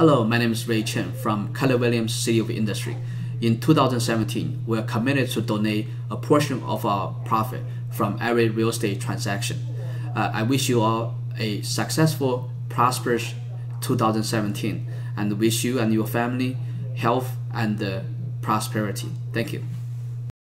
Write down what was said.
Hello, my name is Ray Chen from Keller Williams City of Industry. In 2017, we are committed to donate a portion of our profit from every real estate transaction. I wish you all a successful, prosperous 2017 and wish you and your family health and prosperity. Thank you.